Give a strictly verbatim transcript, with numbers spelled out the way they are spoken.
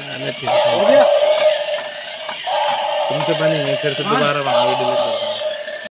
मैं फिर से तुमसे बनी नहीं, फिर से दोबारा वहाँ भी डिलीट करता हूँ।